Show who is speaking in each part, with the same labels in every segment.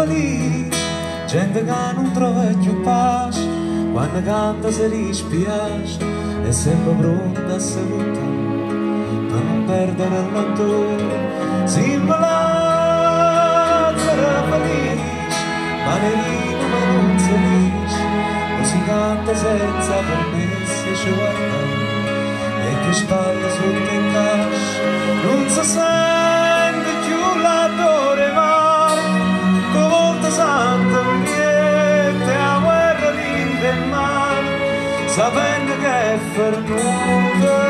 Speaker 1: felice, gente che non trova più pace, quando canta si dispiace, è sempre pronta a salutare, per non perdere il l'attore. Simbola sarà felice, ma nerino ma non si dice, così canta senza permessi, ci guarda, e che spalle sotto in cascia, non si sente più l'attore mare, che volta santa niente, a guerra l'invernale, sapendo che è fernuta.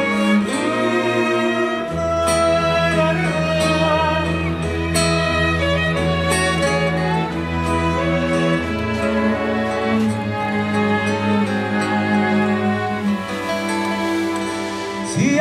Speaker 1: Si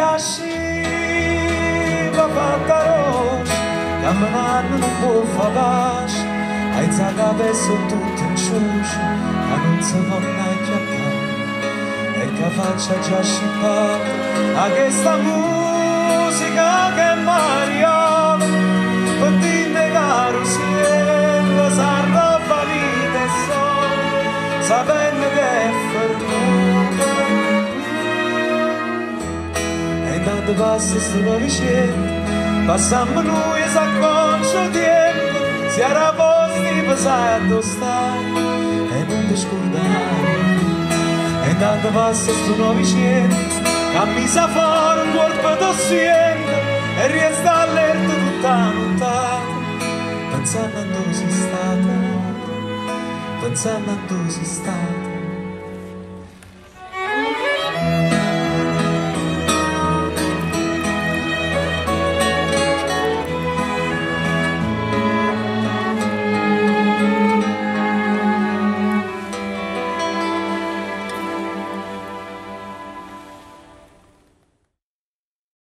Speaker 1: asciva fatta rossa, camminando non può far pace, alza la cabeça tutto in ciuscio, ma non si può acchiappare, e che faccia già scippata a questa musica che è mariola, per dire caro cielo, s'arroba vita e sole, sapendo che è fermuta. Tanto passa sto novicento, passammo noi e s'acconcia il tempo, si era posti pesati a stare e non ti scordare. E tanto passa sto novicento, cammisa fuori un colpo d'ossiente e resta allerta tutta la nottata, pensando a dove sei stata, pensando a dove sei stata.